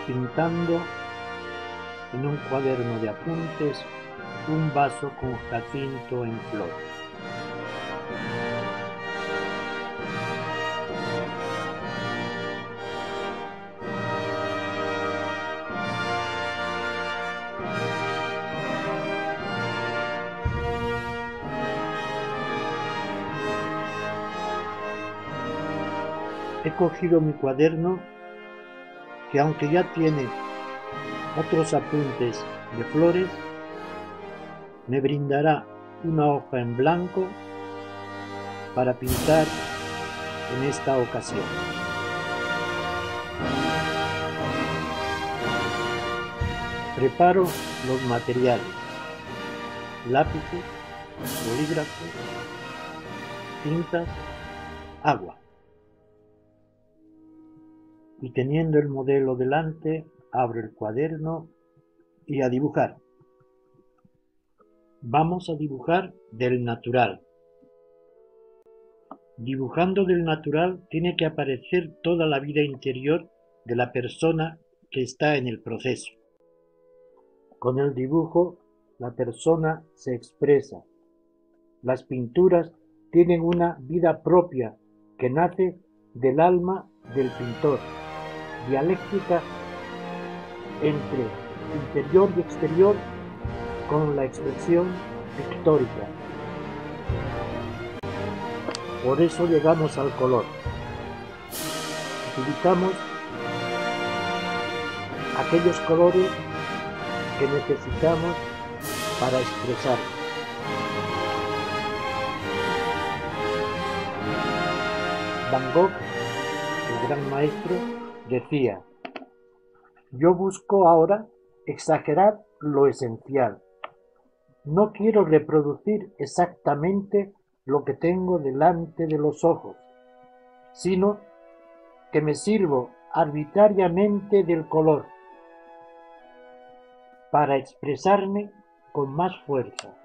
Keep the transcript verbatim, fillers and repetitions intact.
pintando en un cuaderno de apuntes un vaso con jacinto en flor. He cogido mi cuaderno, que aunque ya tiene otros apuntes de flores, me brindará una hoja en blanco para pintar en esta ocasión. Preparo los materiales: lápices, bolígrafos, tintas, agua. Y teniendo el modelo delante, abro el cuaderno y a dibujar. Vamos a dibujar del natural. Dibujando del natural tiene que aparecer toda la vida interior de la persona que está en el proceso. Con el dibujo, la persona se expresa. Las pinturas tienen una vida propia que nace del alma del pintor, dialéctica entre interior y exterior con la expresión pictórica. Por eso llegamos al color. Utilizamos aquellos colores que necesitamos para expresar. Van Gogh, el gran maestro, decía: yo busco ahora exagerar lo esencial. No quiero reproducir exactamente lo que tengo delante de los ojos, sino que me sirvo arbitrariamente del color para expresarme con más fuerza.